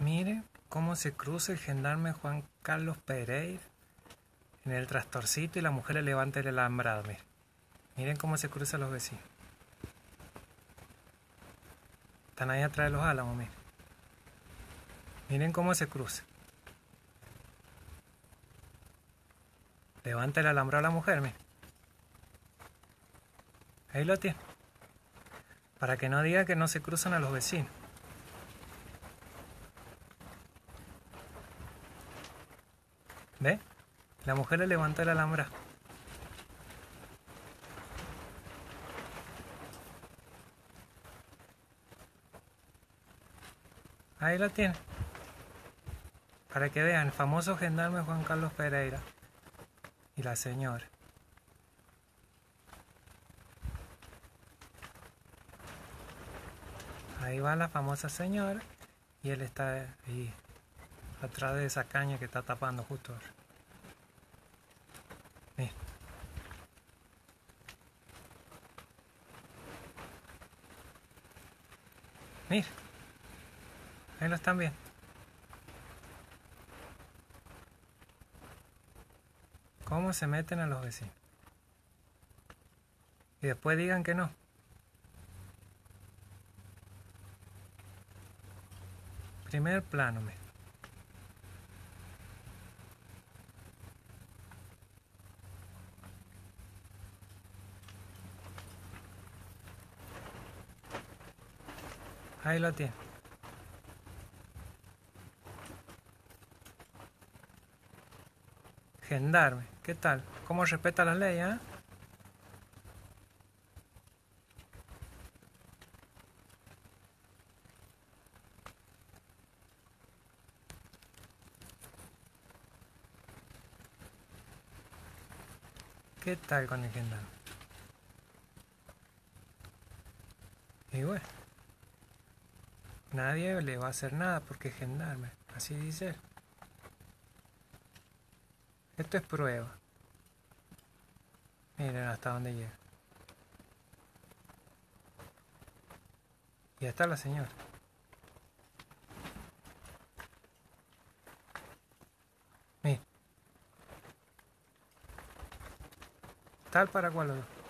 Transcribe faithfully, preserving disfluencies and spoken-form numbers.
Mire cómo se cruza el gendarme Juan Carlos Pereira en el trastorcito y la mujer le levanta el alambrado. Miren, miren cómo se cruzan los vecinos. Están ahí atrás de los álamos, miren. Miren cómo se cruza. Levanta el alambrado a la mujer, miren. Ahí lo tiene. Para que no diga que no se cruzan a los vecinos. ¿Ve? La mujer le levantó el alambrado. Ahí lo tiene. Para que vean, el famoso gendarme Juan Carlos Pereira y la señora. Ahí va la famosa señora y él está ahí atrás de esa caña que está tapando justo ahora. Mira. Mira. Ahí lo están viendo. Cómo se meten a los vecinos. Y después digan que no. Primer plano, mira. Ahí lo tiene. Gendarme, ¿qué tal? ¿Cómo respeta las leyes, eh? ¿Qué tal con el gendarme? Y bueno, nadie le va a hacer nada porque es gendarme, así dice él. Esto es prueba. Miren hasta dónde llega. Y está la señora. Miren. Tal para cual.